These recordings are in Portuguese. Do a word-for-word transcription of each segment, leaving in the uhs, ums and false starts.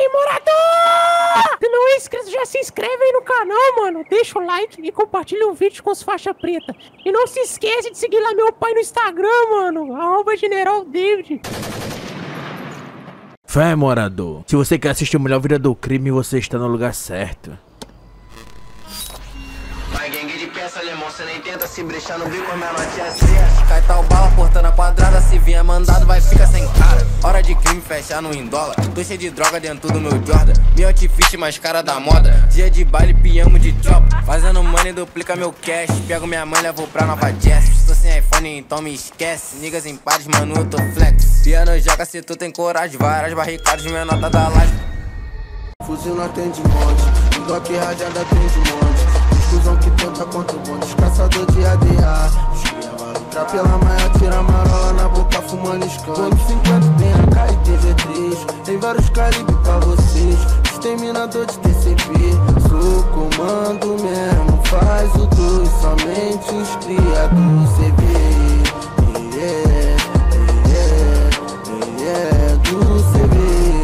morador! Se não é inscrito, já se inscreve aí no canal, mano. Deixa o like e compartilha o vídeo com os faixa preta. E não se esquece de seguir lá meu pai no Instagram, mano. arroba General David. Fé, morador. Se você quer assistir o melhor vídeo do crime, você está no lugar certo. Vai, gangue de peça, alemão, cê nem tenta se brechar no bico, minha notinha é sexta. Cai tal bala, portando a quadrada, se vier mandado, vai ficar sem cara. Hora de crime, fechar no dólar. Tô cheio de droga dentro do meu Jordan. Meu outfit mais cara da moda. Dia de baile, piamo de chop. Fazendo money, duplica meu cash. Pego minha mãe, levo pra Nova Jazz. Tô sem iPhone, então me esquece. Niggas em pares, mano, eu tô flex. Piano joga, se tu tem coragem. Várias barricadas, minha nota da laje. Fuzil não atende monte, Glock rajada atende monte. Exclusão que tenta contra o bonde, caçador de A D A. Os cria maluca pela maia, tira marola na boca, fumando escândalo. Quando cinquenta tem A K e T V três, tem vários calibres pra vocês. Exterminador de T C P, sou comando mesmo, faz o dois, somente os criados C B. Yeah, yeah, yeah, do C B.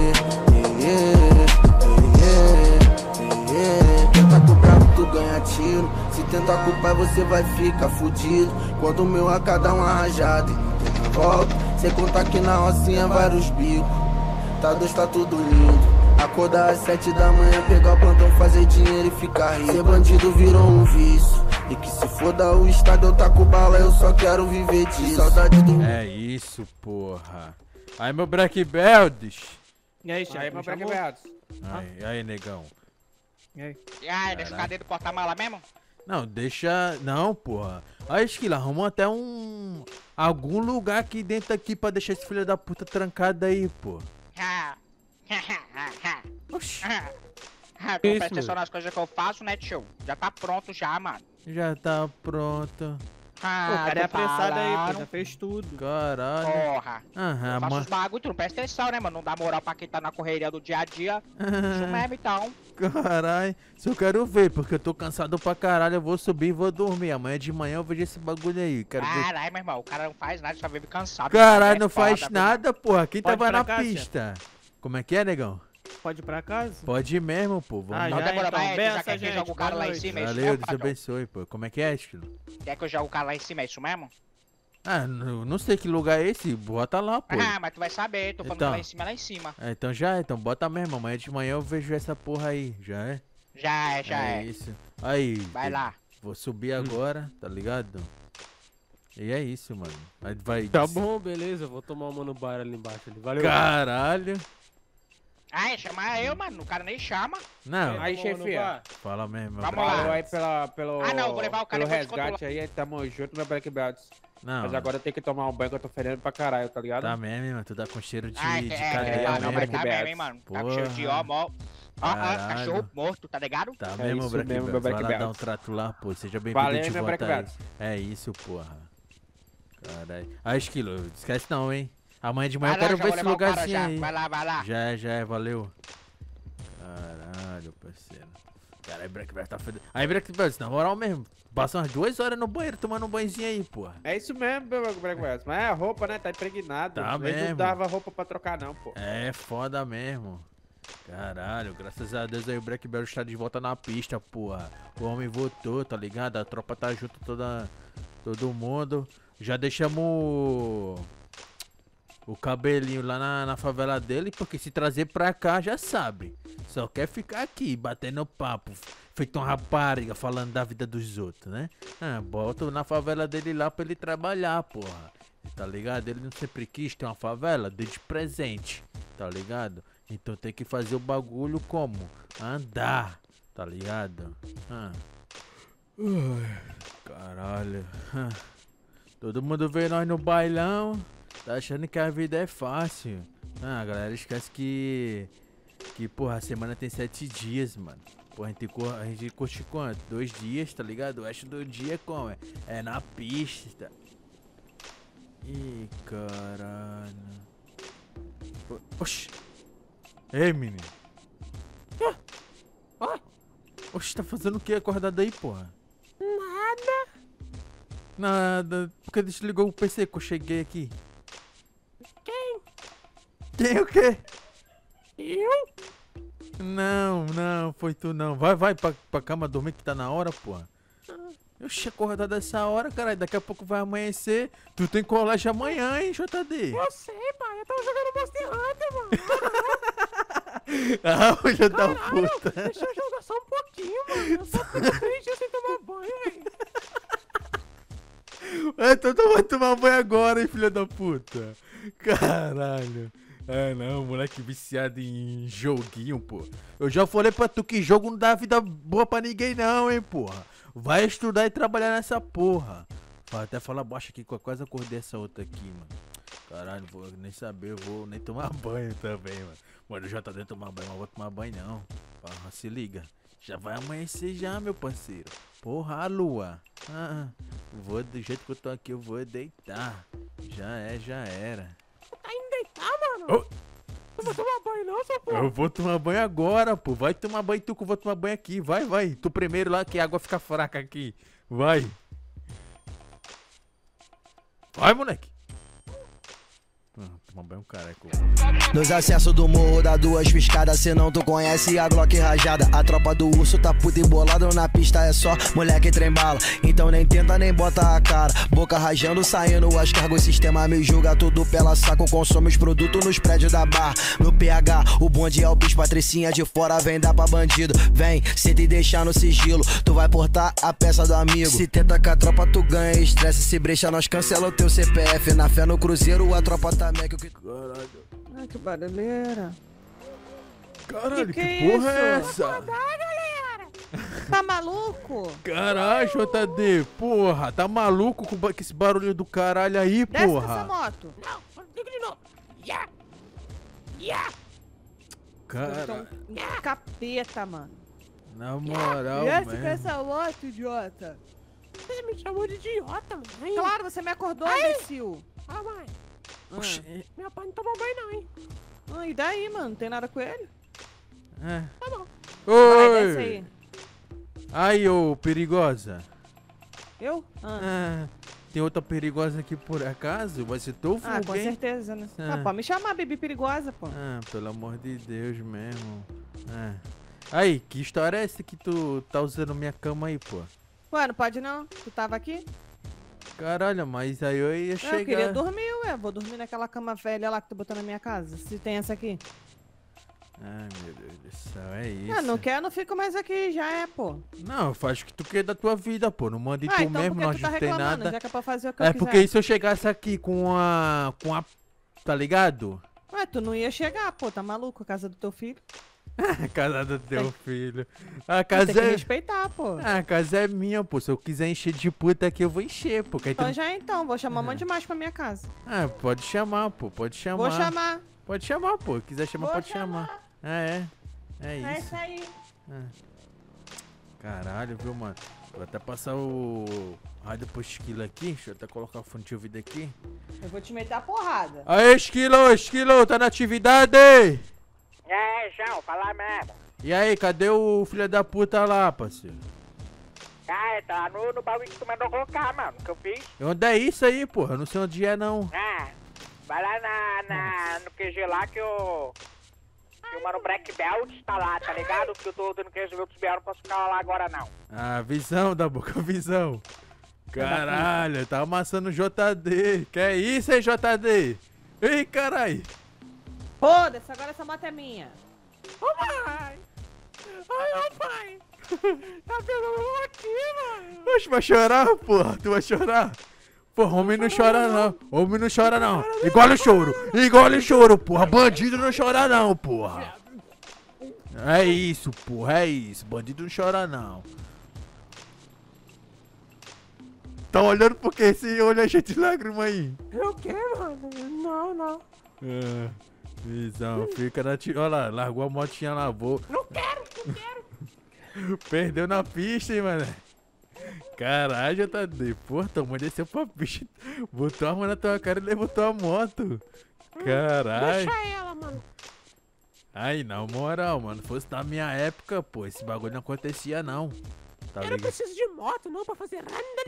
Se tentar culpar você vai ficar fudido. Quando o meu A K dá uma rajada e volta, sem contar que na rocinha vários bicos. Tá dois, tá tudo lindo. Acordar às sete da manhã, pegar o plantão, fazer dinheiro e ficar rico. Ser bandido virou um vício, e que se foda o estado eu taco bala, eu só quero viver disso. Saudade do... É isso, porra. Aí, meu Black Belts. E aí, chefe? Aí, meu Black Belts. Aí, aí, negão. E aí? E aí, deixa o cadeiro do porta-mala mesmo? Não, deixa... Não, porra. Aí, Esquila, arrumou até um... Algum lugar aqui dentro aqui pra deixar esse filho da puta trancado aí, pô. Oxi. Tu presta atenção nas coisas que eu faço, né, tio? Já tá pronto já, mano. Já tá pronto. Ah, o cara é apressado aí, pô, já já fez tudo. Caralho. Porra. Aham, Eu faço mano. os bagulho, tu não presta atenção, né, mano? Não dá moral pra quem tá na correria do dia a dia. Isso mesmo, então. Caralho. Se eu quero ver, porque eu tô cansado pra caralho, eu vou subir e vou dormir. Amanhã de manhã eu vejo esse bagulho aí. Quero ver. Caralho, meu irmão, o cara não faz nada, só vive cansado. Caralho, não É foda, faz viu? nada, porra. Quem Pode tava pra na cá, pista? Como é que é, negão? Pode ir pra casa? Pode ir mesmo, pô. Vamos Ah, lá. Não já demora então. mais, tu Benção, já quer que gente. joga o cara Boa lá em noite. cima, é isso Valeu, mesmo, Deus patrão? abençoe, pô. Como é que é, Esquilo? Quer que eu jogue o cara lá em cima, é isso mesmo? Ah, não, não sei que lugar é esse. Bota lá, pô. Ah, mas tu vai saber, tô falando Então. lá em cima, lá em cima. É, então já é, então bota mesmo. Amanhã de manhã eu vejo essa porra aí. Já é? Já é, já é. isso. Aí. Vai eu lá. Vou subir agora, tá ligado? E é isso, mano. Aí vai. Tá bom, beleza, eu vou tomar uma no bar ali embaixo. Ali. Valeu. Caralho. Ah, é chamar eu, mano. O cara nem chama. Não, Aí, Tomar uma no chefia. bar. fala mesmo. meu Vamos brother. lá. Valeu aí pela, pelo, Ah, não, vou levar o cara pelo e vou te resgate aí, tamo junto, meu Black Belts. Não, Mas agora eu tenho que tomar um banho que eu tô fedendo pra caralho, tá ligado? tá mesmo, mano. Tu tá com cheiro de, Ah, de é, cadeia é, não, não, mesmo. mas tá Black mesmo, Bats. hein, mano. Tá com Porra. cheiro de ó, mó. Ó, ó, Caralho. cachorro morto, tá ligado? Tá É mesmo, isso Black mesmo, Belts. meu Vai Black lá dar um Belts. trato lá, pô. Seja bem-vindo Valeu, de meu volta Black aí. Belts. É isso, porra. Caralho. Ah, Esquilo, esquece não, hein. Amanhã de manhã Vai eu quero lá, já ver vou esse levar o cara lugarzinho já. aí. Vai lá, vai lá. Já é, já é, valeu. Caralho, parceiro. Caralho, Black Belts tá fedendo. Aí, Black Belts, na moral mesmo. Passa umas duas horas no banheiro tomando um banhozinho aí, porra. É isso mesmo, meu Black Belts. Mas é a roupa, né? Tá impregnado. Tá Eles mesmo. não dava roupa pra trocar, não, pô. É foda mesmo. Caralho, graças a Deus aí o Black Belt está de volta na pista, porra. O homem voltou, tá ligado? A tropa tá junto, toda, todo mundo. Já deixamos o, o cabelinho lá na, na favela dele, porque se trazer pra cá já sabe. Só quer ficar aqui, batendo papo, feito uma rapariga, falando da vida dos outros, né? Ah, bota na favela dele lá pra ele trabalhar, porra. Tá ligado? Ele não sempre quis ter uma favela, dê de presente, tá ligado? Então tem que fazer o bagulho como? Andar, tá ligado? Ah. Ui, caralho. Ah. Todo mundo vê nós no bailão, tá achando que a vida é fácil. Ah, galera, esquece que... Que, porra, a semana tem sete dias, mano. Porra, a gente, cur... a gente curte quanto? Dois dias, tá ligado? O resto do dia como? É, é na pista. Ih, caralho. Oxi. Ei, menino. Ah. Ah. Oxi, tá fazendo o que acordado aí, porra? Nada. Nada. Por que desligou o P C que eu cheguei aqui? Quem? Quem o quê? Eu? Não, não, foi tu não. Vai, vai pra, pra cama dormir que tá na hora, porra. Eu tinha acordado dessa hora, caralho. Daqui a pouco vai amanhecer. Tu tem colégio amanhã, hein, J D? Eu sei, pai. Eu tava jogando Monster Hunter, mano. Ah, filho da Caralho, puta. deixa eu jogar só um pouquinho, mano. Eu só fico três dias sem tomar banho, velho. Então tu vai tomar banho agora, hein, filho da puta. Caralho. Ah, não, moleque viciado em joguinho, pô. Eu já falei pra tu que jogo não dá vida boa pra ninguém não, hein, porra. Vai estudar e trabalhar nessa porra. Vai até falar baixo aqui, com quase acordei essa outra aqui, mano. Caralho, vou nem saber, eu vou nem tomar banho também, mano. Mano, já tá dentro de tomar banho, mas não vou tomar banho não. Porra, se liga. Já vai amanhecer já, meu parceiro. Porra, a lua. Ah, vou, do jeito que eu tô aqui, eu vou deitar. Já é, já era. Tá indo deitar, mano? Oh. Não vou tomar banho não, seu porra. Eu vou tomar banho agora, pô. Vai tomar banho tu que eu vou tomar banho aqui. Vai, vai. Tu primeiro lá que a água fica fraca aqui. Vai. Vai, moleque. Ah, tomar banho, careco. Nos acessos do morro dá duas piscadas, se não tu conhece a Glock rajada. A tropa do urso tá puta embolada, na pista é só moleque trembala. Então nem tenta nem bota a cara, boca rajando, saindo as cargas. O sistema me julga tudo pela saco, consome os produtos nos prédios da barra. No P H, o bonde é o bicho, patricinha de fora vem dar pra bandido. Vem, senta e deixa no sigilo, tu vai portar a peça do amigo. Se tenta com a tropa tu ganha estresse, se brecha nós cancela o teu C P F. Na fé no cruzeiro a tropa tá meio que... Caralho. Ai, que barulheira. Caralho, que, que, que que porra é é isso? essa? Tá maluco? Caralho, J D, porra, tá maluco com, com esse barulho do caralho aí, Desce porra? dessa moto. Não, liga de novo. Yeah. Yeah. Cara, Então, capeta, mano. na moral, Desce com mesmo. essa moto, idiota. Você me chamou de idiota, mãe. Claro, você me acordou, Ai. imbecil. Ah, mãe. Ah. Oxi, Meu pai não tomou banho não, hein. Ah, e daí, mano? Não tem nada com ele? é. Tá bom. Vai, desce Oi! aí. Aí, ô, perigosa. Eu? Ah, Ah, tem outra perigosa aqui por acaso? Vai ser tu, ah com alguém? certeza, né? Ah. Ah, pode me chamar, bebê perigosa, pô. Ah, pelo amor de Deus mesmo. Ah. Aí, que história é essa que tu tá usando minha cama aí, pô? Ué, não pode não? Tu tava aqui? Caralho, mas aí eu ia Ah, chegar... eu queria dormir, ué. Vou dormir naquela cama velha lá que tu botou na minha casa. Se tem essa aqui. Ai, meu Deus do céu, é isso. Ah, não quer, eu não fico mais aqui, já é, pô. Não, faz o que tu quer da tua vida, pô. Não manda em Ah, tu então mesmo, por que nós tu tá não tem reclamando? nada. Já que é pra fazer o que eu É quiser. porque se eu chegasse aqui com a... com a... tá ligado? Ué, tu não ia chegar, pô. Tá maluco? A casa do teu filho. A casa do teu Tem- filho. A Tem casa que é... respeitar, pô. A casa é minha, pô. Se eu quiser encher de puta aqui, eu vou encher, pô. Que aí Então tem- já é então, vou chamar um monte de macho pra minha casa. Ah, pode chamar, pô. Pode chamar. Vou chamar. Pode chamar, pô. Quiser chamar, Vou pode chamar. É, é. É É isso. isso aí. Caralho, viu, mano? Vou até passar o rádio pro Esquilo aqui. Deixa eu até colocar o fone de ouvido aqui. Eu vou te meter a porrada. Aê, Esquilo, Esquilo, tá na atividade? É, João, fala mesmo. E aí, cadê o filho da puta lá, parceiro? Ah, tá no, no baú que tu mandou colocar, mano, que eu fiz. E onde é isso aí, porra? Eu não sei onde é, não. Ah, vai lá na, na, no Q G lá que o... Que o mano Black Belt tá lá, tá ligado? Que eu tô tendo que resolver outros B O, não posso ficar lá agora, não. Ah, visão da boca, visão. Caralho, tá amassando o J D. Que é isso, hein, J D? Ei, carai. Foda-se, agora essa moto é minha. Ô, pai. Ai, ô, pai. Tá pegando aqui, mano. Oxe, vai chorar, porra? Tu vai chorar? Porra, homem não chora não. Homem não chora não. Igual o choro. Igual o choro, porra. Bandido não chora não, porra. É isso, porra. É isso. Bandido não chora não. Tá olhando por que esse olho é cheio de lágrima aí? Eu quero, mano. Não, não. É, visão, fica na... Ti... Olha lá, largou a motinha lá, vou. Não quero, não quero. Perdeu na pista, hein, mano. Caralho, já tá de porra, tua mãe desceu pra pista, botou a mão na tua cara e levantou a moto. Caralho. Deixa ela, mano. Aí, na moral, mano, fosse na minha época, pô, esse bagulho não acontecia, não. Tá Eu não ligado? preciso de moto, não, pra fazer...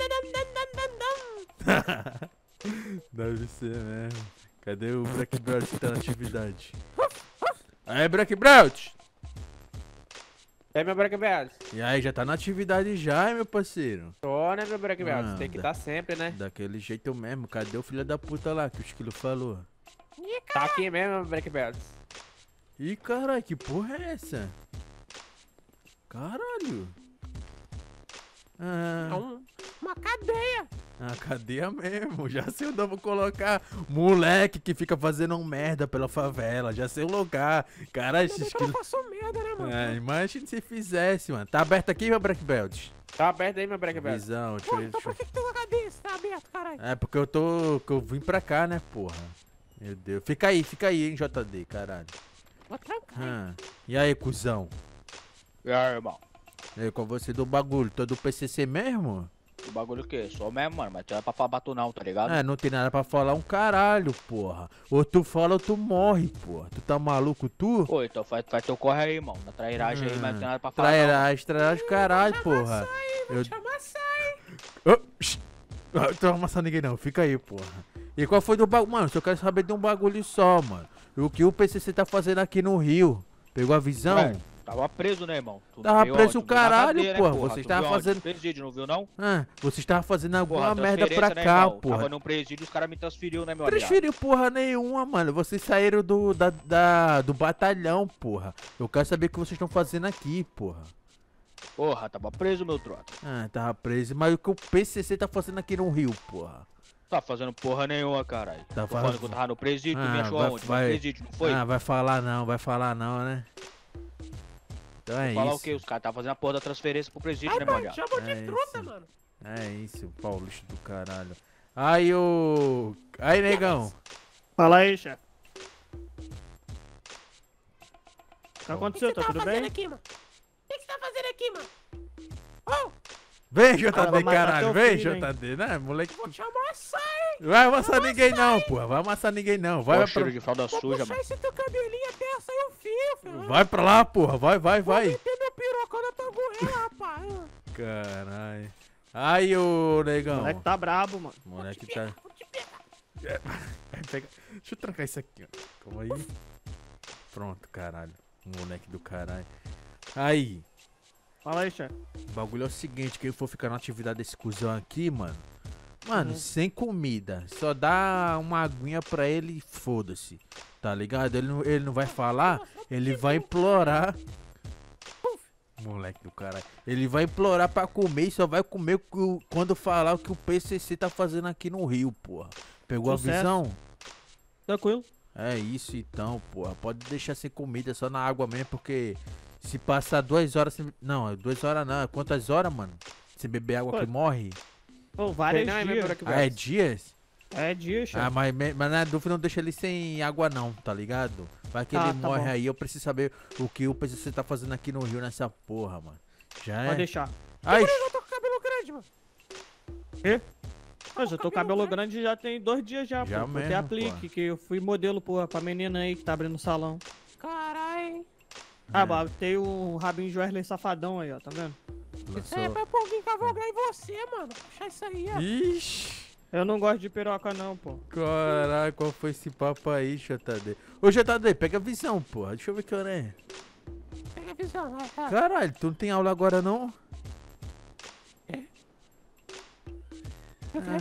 Deve ser mesmo. Cadê o Black Belt que tá na atividade? Aí, Black Belt! E aí, meu Black Belt? E aí, já tá na atividade já, hein, meu parceiro? Tô, né, meu Black Belt? Ah, Tem que da- estar sempre, né? Daquele jeito mesmo. Cadê o filho da puta lá que o Esquilo falou? Tá aqui mesmo, meu Black Belt. Ih, caralho, que porra é essa? Caralho. É Ah, um, uma cadeia. a cadeia mesmo. Já sei onde eu vou colocar. Moleque que fica fazendo um merda pela favela. Já sei o lugar. Caralho, esse Ainda bem que eu não esquilo. faço merda, né, mano? É, imagina se fizesse, mano. Tá aberto aqui, meu Black Belt? Tá aberto aí, meu Black Belt. Visão, deixa Pô, eu... então Deixa por que que tem uma cadeia se tá aberto, caralho? eu- É porque eu tô... que eu vim pra cá, né, porra. Meu Deus. Fica aí, fica aí, hein, J D, caralho. Vou trancar. Ah. E aí, cuzão? E aí, irmão? E aí, com você do bagulho? Tu é do P C C mesmo? O bagulho o quê? Sou mesmo, mano, mas tu não é pra falar batu não, tá ligado? É, não tem nada pra falar um caralho, porra. Ou tu fala ou tu morre, porra. Tu tá maluco, tu? Pô, então faz, faz teu corre aí, irmão. Na trairagem aí, mas não tem nada pra falar Trairagem, trairagem, caralho, porra. Eu... Te amassar, hein? Oh, shh. Ah, tu não vai amassar ninguém não, fica aí, porra. E qual foi do bagulho? Mano, só quero saber de um bagulho só, mano. O que o P C C tá fazendo aqui no Rio? Pegou a visão? Ué, tava preso, né, irmão? Tu Tava veio preso onde? o Tu viu na caralho, cadeia, né, porra. porra? Vocês Tu tava viu onde? fazendo- No presídio, não viu não? Ah, vocês estavam fazendo alguma Porra, merda pra transferência, né, cá, irmão? porra. Tava no presídio, os caras me transferiu, né, meu aliado? Transferiu porra nenhuma, mano. Vocês saíram do, da, da- do batalhão, porra. Eu quero saber o que vocês estão fazendo aqui, porra. Porra, tava preso, meu trota. Ah, tava preso. Mas o que o P C C tá fazendo aqui no Rio, porra? Tá fazendo porra nenhuma, caralho. Tá Tô faz- falando que eu tava no presídio, tu me Ah, achou vai- aonde? vai- No presídio, não foi? Ah, vai falar não, vai falar não, né? Então é Falar o isso. quê? Os caras tá fazendo a porra da transferência pro presídio, Ai, né, meu mano, aliado? chamou de É truta, isso. mano. É isso, paulista do caralho. Aí, o... Aí, negão. Fala aí, chefe. O que O que aconteceu? você Tá tá tudo fazendo bem? aqui, mano? O que você tá fazendo aqui, mano? Oh, Vem, Cara, vai J D, matar caralho. teu Vem, filho, hein? J D, né? Moleque. vou te amassar, hein? Vai amassar ninguém não, porra. Vai amassar ninguém não. Vai, Ó, vai cheiro pra... de fralda Vou suja, puxar mano. esse teu cabelinho até sair o fio, filho. vai pra lá, porra. Vai, vai, Vou vai. meter meu piroca na tua goela, rapaz. Caralho. Aí, ô O negão. moleque tá brabo, mano. Moleque tá. Vou te pegar. Vai pegar- Deixa eu trancar isso aqui, ó. Calma aí. Pronto, caralho. Moleque do caralho. Aí, Fala aí, chefe. o bagulho é o seguinte, quem for ficar na atividade desse cuzão aqui, mano. Mano, sem comida. Só dá uma aguinha pra ele e foda-se. Tá ligado? Ele não, ele não vai falar, ele vai implorar. Moleque do caralho. Ele vai implorar pra comer e só vai comer o que o- quando falar o que o P C C tá fazendo aqui no Rio, porra. Pegou Sucesso. a visão? Tranquilo. É isso então, porra. Pode deixar sem comida, só na água mesmo, porque se passar duas horas sem... Não, duas horas não. Quantas horas, mano? Se beber água Pô, que morre? Pô, vários Tem não, é meu dias. Black Ah, é Belt. dias? É dia, chefe. Ah, mas, me- mas na dúvida não deixa ele sem água não, tá ligado? Vai que Tá, ele tá morre bom. aí, eu preciso saber o que o P C C tá fazendo aqui no Rio nessa porra, mano. Já é? Pode deixar. Ai, Eu tô com o cabelo grande, mano. Mas eu tô com cabelo grande já tem dois dias já, Já pô. Botei mesmo, aplique, que eu fui modelo, porra, pra menina aí que tá abrindo o salão. Caralho. Ah, É. botei o rabinho de Wesley Safadão aí, ó, tá vendo? Isso aí é lançou... pra alguém cavalgar em você, mano. Puxar isso aí, ó. Ixi, Eu não gosto de piroca não, pô. caralho, qual foi esse papo aí, J D? Ô, J D, pega a visão, porra. Deixa eu ver que hora é. Pega a visão, vai, vai. Caralho, tu não tem aula agora não? O quê?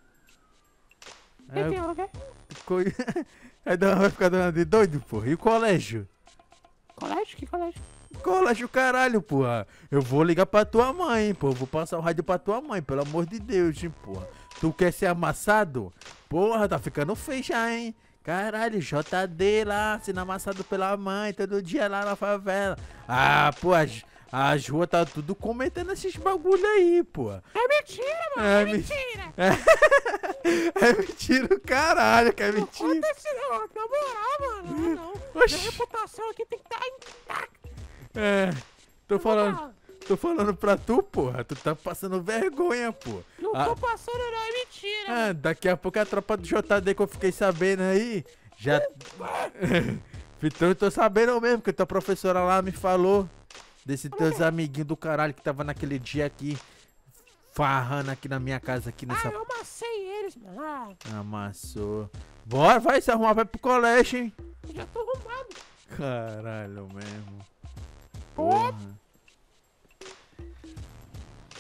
É, Quem tem aula, o quê? co- Aí dá- vai ficar dando de doido, porra. E o colégio? Colégio? Que colégio? Colégio, caralho, porra. Eu vou ligar pra tua mãe, pô. Vou passar o rádio pra tua mãe, pelo amor de Deus, hein, porra. Tu quer ser amassado? Porra, tá ficando feio já, hein? Caralho, J D lá, sendo amassado pela mãe, todo dia lá na favela. Ah, pô, as, as ruas tá tudo comentando esses bagulho aí, pô. É mentira, mano. É É, me- mentira. É mentira, o caralho, que é Não mentira. conta esse negócio, na moral, mano. Não, não. Oxi. Minha reputação aqui tem que estar intacta. É, tô falando, Não, tô falando pra tu, porra. Tu tá passando vergonha, pô. não Ah, tô passando, não. É mentira. Ah, daqui a pouco a tropa do J D que eu fiquei sabendo aí, já... Então eu tô sabendo mesmo, que tua professora lá me falou desse teus amiguinhos do caralho que tava naquele dia aqui, farrando aqui na minha casa, aqui Ah, nessa... eu amassei eles, mano. Ah, Amassou. Bora, vai se arrumar, vai pro colégio, hein? já tô arrumado. Caralho mesmo. Pô. Porra.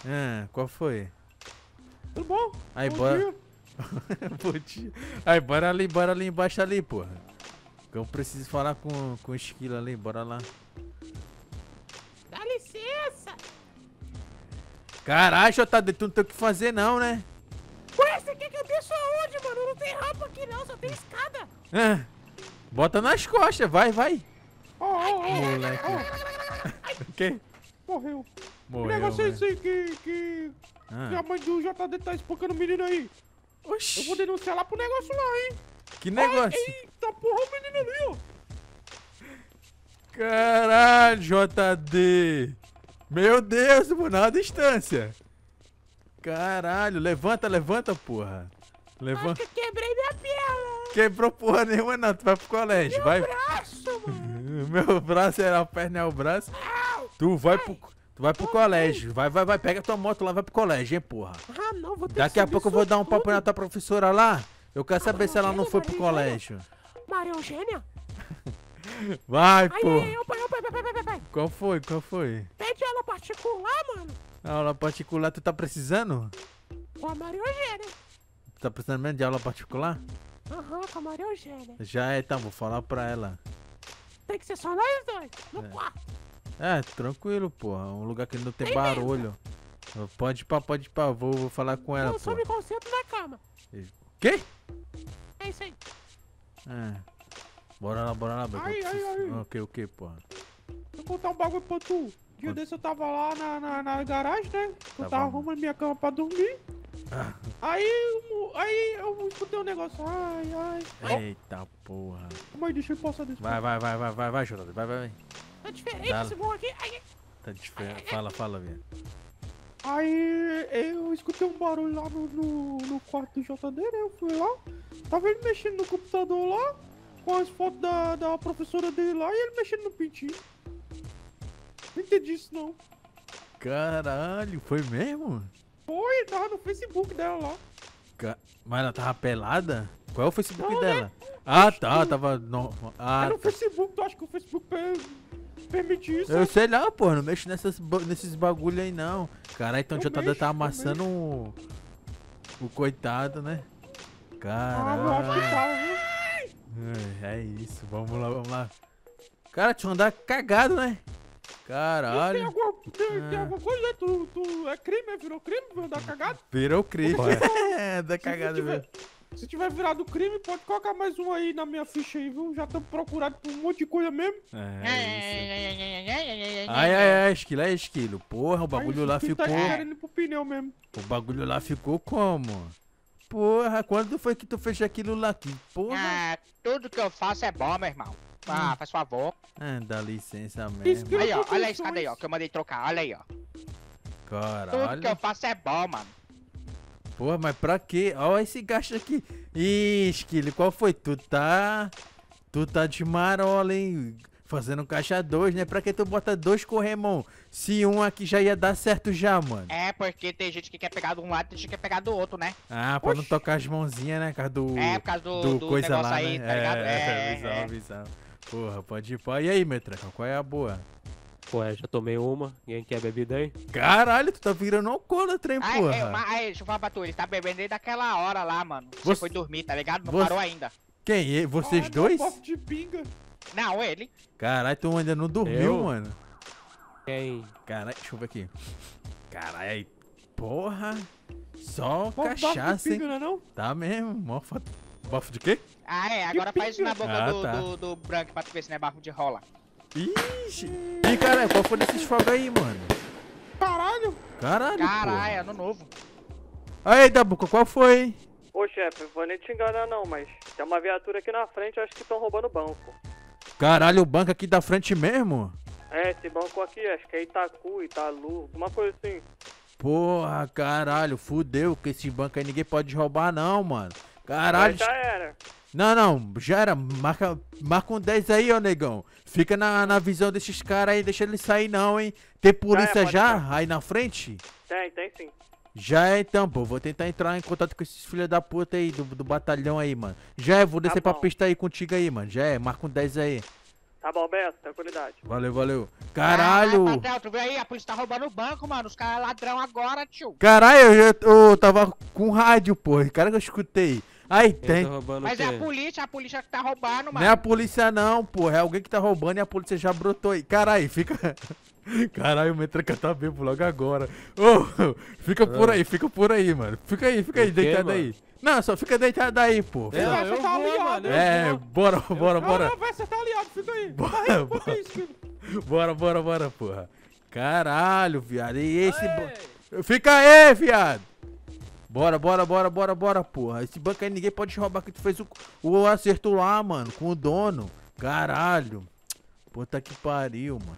Ah, qual foi? Tudo bom? Aí, Bom bora. dia. Bom dia. Aí, bora ali, bora ali embaixo ali, porra. Que eu preciso falar com, com o esquilo ali, bora lá. Dá licença. Caralho, J D, tu não tem o que fazer não, né? Ué, você quer que eu desça aonde, mano? Não tem rampa aqui não, só tem escada. Ah, bota nas costas, vai, vai. Ó, ó, ó. Moleque. O quê? Morreu. Morreu, Que negócio é velho. esse aí que, que, Ah. que a mãe do J D tá espancando o menino aí? Oxi. Eu vou denunciar lá pro negócio lá, hein? Que negócio? Ai, eita porra, o menino ali, ó. Caralho, J D. Meu Deus, mano, a distância. Caralho, levanta, levanta, porra. Levanta. Acho que quebrei minha perna. Quebrou porra nenhuma não, tu vai pro colégio, Meu vai. braço, mano. Meu braço era a perna é o braço. Tu vai pro, tu vai pro colégio, vai, vai, vai, pega tua moto lá, vai pro colégio, hein, porra. Ah, não, vou ter Daqui que a subir pouco eu vou isso dar um papo tudo. na tua professora lá. Eu quero saber se ela não foi pro Maria colégio. Maria Eugênia? Vai, Aí, pô. aí, opa, opa, opa, opa, opa, opa. Qual foi, qual foi? Pede aula particular, mano. Aula particular, tu tá precisando? Com a Maria Eugênia. Tu tá precisando mesmo de aula particular? Aham, com a Maria Eugênia. Já é, então, vou falar pra ela. Tem que ser só nós dois, no É. quarto. É, tranquilo, porra. Um lugar que não tem Tem barulho. Pode ir pra, pode ir pra, vou, vou falar com ela, Eu só pô. me concentro na cama. Quê? É isso aí. É. Bora lá, bora lá, Beco. Ai, eu ai, preciso- ai. O que, o que, porra? Vou contar um bagulho pra tu. Dia desse eu tava lá na, na, na garagem, né? Eu Tá tava bom. arrumando minha cama pra dormir. Ah. Aí, eu- aí eu escutei um negócio. Ai, ai. Eita porra. Mãe, deixa eu passar desse. Vai, vai, vai, vai, vai, vai, Jota. Vai, vai, vai. Tá diferente Dá- esse bom aqui. Ai, Tá diferente. Fala, fala, velho. Aí eu escutei um barulho lá no, no, no quarto do J D, né? Eu fui lá. Tava ele mexendo no computador lá. Com as fotos da, da professora dele lá. E ele mexendo no pintinho. Não entendi isso não. Caralho, foi mesmo? Foi, tava no Facebook dela lá. Ca- Mas ela tava pelada? Qual é o Facebook Não, dela? né? Ah, tá, tava. No... Ah, é no tá. Facebook, tu acha que o Facebook per- permite isso? Eu sei lá, porra, não mexo nessas, ba- nesses bagulho aí não. Caralho, então o Eu J D mexo, tá eu amassando o. O coitado, né? Ah, eu acho que Caralho. tava, viu? É, é isso, vamos lá, vamos lá. Cara, tu andar cagado, né? Tem Caralho. alguma, tem, tem Ah. alguma coisa, né? Tu, tu é crime, é? Virou crime, vai dar cagado? Virou crime. É, da Se cagada tiver- mesmo. Se tiver virado crime, pode colocar mais um aí na minha ficha aí, viu? Já estamos procurados por um monte de coisa mesmo. É, isso. Ai, ai, ai, esquilo, é esquilo. Porra, o bagulho Aí, lá tu ficou. Tá querendo ir pro pneu mesmo. O bagulho lá ficou como? Porra, quando foi que tu fez aquilo lá? Que porra? Ah, tudo que eu faço é bom, meu irmão. Ah, faz favor. Ah, dá licença Isso mesmo. que- Aí, ó, tô olha a com escada aí, ó, que eu mandei trocar, olha aí, ó. Tudo que eu Caralho. faço é bom, mano. Porra, mas pra quê? Olha esse gasto aqui. Ih, esquilo, qual foi? Tu tá. Tu tá de marola, hein? Fazendo caixa dois, né? Pra que tu bota dois corremão? Se um aqui já ia dar certo já, mano. É porque tem gente que quer pegar de um lado e tem gente que quer pegar do outro, né? Ah, pra não Oxi. tocar as mãozinhas, né? Por causa do. É, por causa do- do do coisa negócio lá, aí, né? tá ligado? É, É, visão, é. visão. Porra, pode ir pra. E aí, Metraca, qual é a boa? Ué, já tomei uma. Ninguém quer bebida aí? Caralho, tu tá virando alcoólatra, hein, Aí, porra? é, mas, aí, deixa eu falar pra tu, ele tá bebendo desde aquela hora lá, mano. Você, Você- foi dormir, tá ligado? Não Você- parou ainda. Quem? E- Vocês Ah, dois? meu copo de pinga. Não, ele. Caralho, tu ainda não dormiu, Eu? mano. Quem? Caralho, deixa eu ver aqui. Caralho, aí. Porra. Só Copo de cachaça, pinga, hein? não é não? Tá mesmo. Mofa. Bafo de quê? Ah, é, agora faz isso na boca Ah, do, tá. do, do branco pra tu ver se não é bafo de rola. Ixi. Ih, caralho, qual foi desses fogos aí, mano? Caralho. Caralho, Caralho, porra. ano novo. Aí, Dabuca, qual foi, hein? Ô chefe, vou nem te enganar não, mas tem uma viatura aqui na frente, acho que estão roubando o banco. Caralho, o banco aqui da frente mesmo? É, esse banco aqui, acho que é Itacu, Italu, alguma coisa assim. Porra, caralho, fudeu, que esse banco aí ninguém pode roubar não, mano. Caralho. Mas já era. Não, não, já era. Marca, marca um dez aí, ó, negão. Fica na, na visão desses caras aí, deixa eles sair não, hein. Tem polícia pode já, ficar. aí na frente? Tem, tem sim. Já é então, pô. Vou tentar entrar em contato com esses filhos da puta aí, do, do batalhão aí, mano. Já é, vou descer pra bom. pista aí contigo aí, mano. Já é, marca um dez aí. Tá bom, Beto, tranquilidade. Valeu, valeu. Caralho! Ah, Patel, tu viu aí? A polícia tá roubando o banco, mano. Os caras ladrão agora, tio. Caralho, eu, eu tava com rádio, porra. Cara que eu escutei. Aí tem. Mas é a polícia, a polícia que tá roubando, mano. Não é a polícia não, porra. É alguém que tá roubando e a polícia já brotou aí. Caralho, fica... Caralho, o Metranca tá bebo logo agora. Ô, oh, fica por aí, fica por aí, mano. Fica aí, fica aí, deitado aí. Não, só fica deitado aí, pô. É, Fica... eu tá aliado, mano. É, bora, bora, Não, bora. não, vai, você tá aliado, fica aí. Bora, Vai, bora. isso, Bora, bora, bora, porra. Caralho, viado. E esse... Bo... Fica aí, viado. Bora, bora, bora, bora, bora, porra. Esse banco aí ninguém pode roubar que tu fez o, o acerto lá, mano, com o dono. Caralho. Puta que pariu, mano.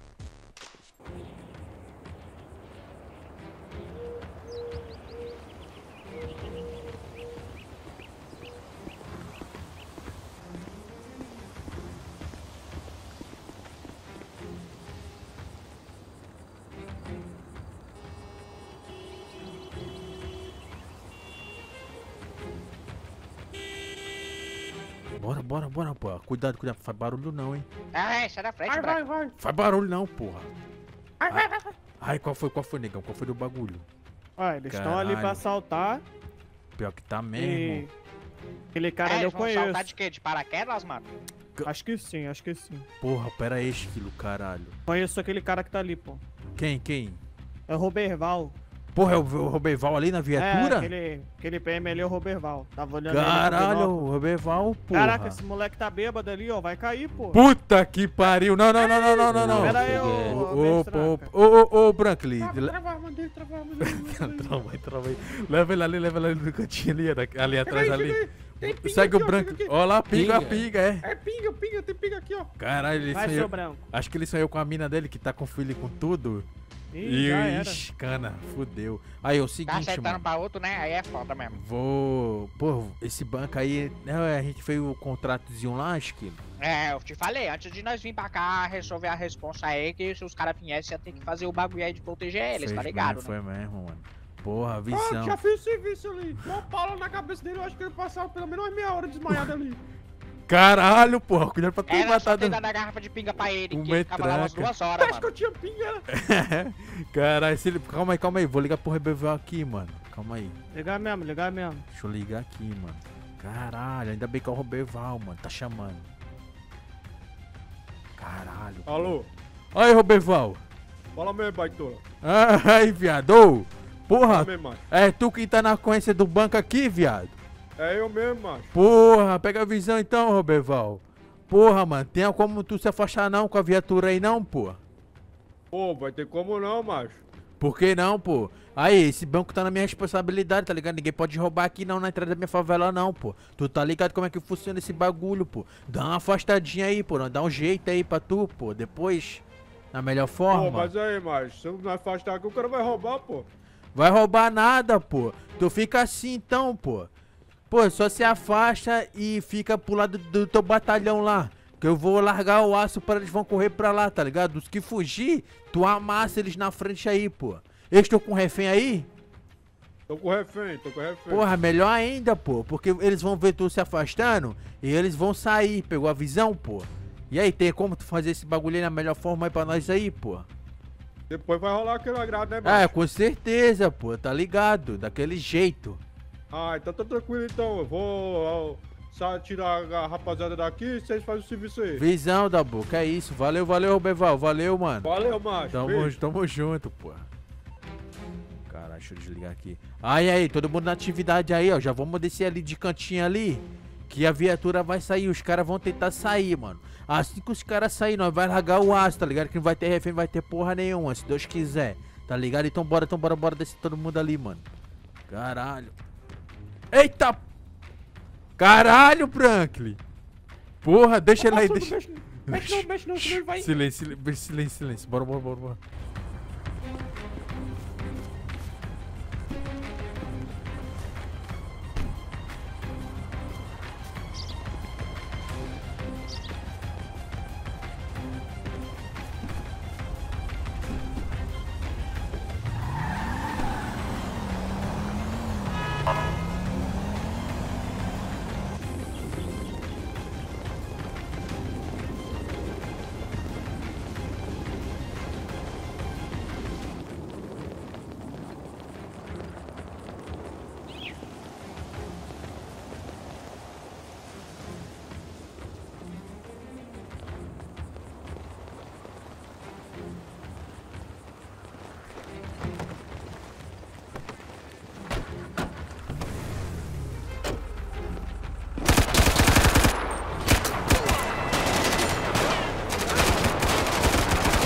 Bora, bora, bora, porra. Cuidado, cuidado. Faz barulho não, hein. É, sai da frente, Vai, vai, vai, vai. Faz barulho não, porra. Vai, vai, vai, vai. Ai, qual foi, qual foi, negão? Qual foi do bagulho? Olha, eles estão ali pra Caralho. assaltar. Pior que tá E... mesmo. Aquele cara É, ali eu eles vão conheço. saltar de quê? De paraquedas, mano? Acho que sim, acho que sim. Porra, pera aí, esquilo, caralho. Conheço aquele cara que tá ali, pô. Quem, quem? É o Roberval. Porra, é o, o Roberval ali na viatura? É, aquele, aquele P M ali é o Roberval. Tava olhando ele com Caralho, binóculo. o Roberval, porra. Caraca, esse moleque tá bêbado ali, ó. Vai cair, pô. Puta que pariu. Não, não, não, não, não, não, não. Pera aí, ô, Ô, Metranca. ô, ô, ô, ô, Brankley. Trava a arma dele, trava a arma dele. Trava aí, trava aí. Leva ele ali, leva ele ali no cantinho ali, ali, ali atrás aí, ali. chega aí. Tem pinga Segue aqui, o ó, branco. chega aqui. Olha lá, pinga, Pinga. pinga, é. É pinga, pinga, tem pinga aqui, ó. Caralho, ele Vai, sonhou. seu branco. Acho que ele sonhou com a mina dele que tá com filho e com tudo. Ih, já era. Ixi, cana, fudeu. Aí, é o Tá seguinte, acertando mano. pra outro, né? Aí é foda mesmo. Vou. Pô, esse banco aí. Né, a gente fez o contratozinho lá, acho que. É, eu te falei, antes de nós vir pra cá resolver a responsa aí, que se os caras viessem, ia ter que fazer o bagulho aí de proteger eles, Fez tá ligado? mesmo, né? Foi mesmo, mano. Porra, Ah, visão. já fiz serviço ali. Uma bala na cabeça dele, eu acho que ele passava pelo menos meia hora desmaiado ali. Caralho, porra, cuidado pra tu Era só matar ter do... dado a garrafa de pinga pra ele, Um que ele ficava lá umas metranca. duas horas, Acho que mano. eu tinha pinga. Caralho, se ele... calma aí, calma aí. Vou ligar pro Rebelvel aqui, mano. Calma aí. Ligar mesmo, ligar mesmo. Deixa eu ligar aqui, mano. Caralho, ainda bem que é o Roberval, mano. Tá chamando. Caralho. Alô? Aí, Roberval. Fala mesmo, baitola. Ai, viado. Ô, porra. Fala mesmo, macho. É tu que tá na coência do banco aqui, viado? É eu mesmo, macho. Porra, pega a visão então, Roberval. Porra, mano, tem como tu se afastar não com a viatura aí não, pô? Pô, vai ter como não, macho. Por que não, pô? Aí, esse banco tá na minha responsabilidade, tá ligado? Ninguém pode roubar aqui não na entrada da minha favela não, pô. Tu tá ligado como é que funciona esse bagulho, pô? Dá uma afastadinha aí, pô. Dá um jeito aí pra tu, pô. Depois, na melhor forma. Pô, mas aí, macho, se eu não afastar aqui, o cara vai roubar, pô. Vai roubar nada, pô. Tu fica assim então, pô. Pô, só se afasta e fica pro lado do teu batalhão lá. Que eu vou largar o aço para eles vão correr pra lá, tá ligado? Os que fugir, tu amassa eles na frente aí, pô. Eles estão com refém aí? Tô com refém, tô com refém. Porra, melhor ainda, pô. Porque eles vão ver tu se afastando e eles vão sair. Pegou a visão, pô? E aí, tem como tu fazer esse bagulho aí na melhor forma aí pra nós aí, pô? Depois vai rolar aquele agrado, né, macho? É, com certeza, pô. Tá ligado? Daquele jeito. Ah, então tá tranquilo então. Eu vou só tirar a rapaziada daqui e vocês fazem o serviço aí. Visão da boca, é isso. Valeu, valeu, Roberval. Valeu, mano. Valeu, macho. Tamo, Beijo. tamo junto, pô. Caralho, deixa eu desligar aqui. Aí, aí, todo mundo na atividade aí, ó. Já vamos descer ali de cantinho ali. Que a viatura vai sair. Os caras vão tentar sair, mano. Assim que os caras saírem, nós vai largar o aço, tá ligado? Que não vai ter refém, não vai ter porra nenhuma, se Deus quiser. Tá ligado? Então bora, então bora, bora descer todo mundo ali, mano. Caralho. Eita! Caralho, Franklin! Porra, deixa ele aí, Não deixa... mexe, mexe não, mexe não, senão ele vai... Silêncio, silêncio, silêncio, silêncio. Bora, bora, bora, bora.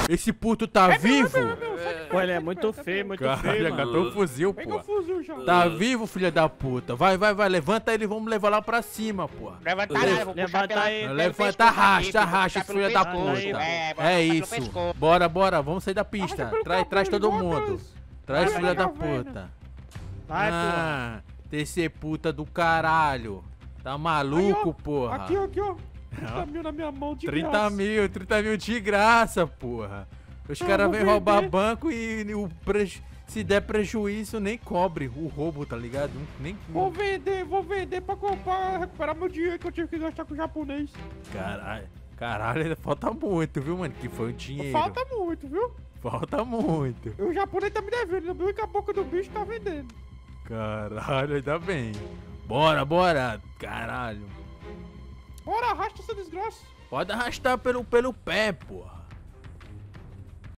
Esse puto tá É meu, vivo? é meu, é meu, sai de perto, Pô, ele é sai de muito perto, feio, é muito meu. feio, Caralho, mano. catou o fuzil, Pega pô. o fuzil já. Tá vivo, filha da puta. Vai, vai, vai. Levanta ele e vamos levar lá pra cima, pô. Levanta Leva- nada, vou puxar levanta pela... aí. pelo Levanta, pescoço arrasta, aqui, arrasta, vou puxar filha pelo da pescoço, puta. é, vou É puxar pelo isso. pescoço. Bora, bora. Vamos sair da pista. Arrasta pelo Traz, traz cabelo, todo igual mundo. aquelas- Traz, Vai, filha da caverna. puta. Vai, porra. Ah, terceira puta do caralho. Tá maluco, Aí, ó, porra? Aqui, ó, aqui, ó. trinta mil na minha mão de trinta graça. mil, trinta mil de graça, porra. Os Eu caras vou vêm roubar vender. banco e o preju... se der prejuízo, nem cobre o roubo, tá ligado? Nem. Vou vender, vou vender pra comprar, recuperar meu dinheiro que eu tive que gastar com o japonês. Caralho, caralho, ainda falta muito, viu, mano? Que foi o dinheiro. Falta muito, viu? Falta muito. E o japonês tá me devendo, não viu que a boca do bicho tá vendendo. Caralho, ainda bem. Bora, bora. Caralho. Bora, arrasta essa desgraça. Pode arrastar pelo, pelo pé, porra.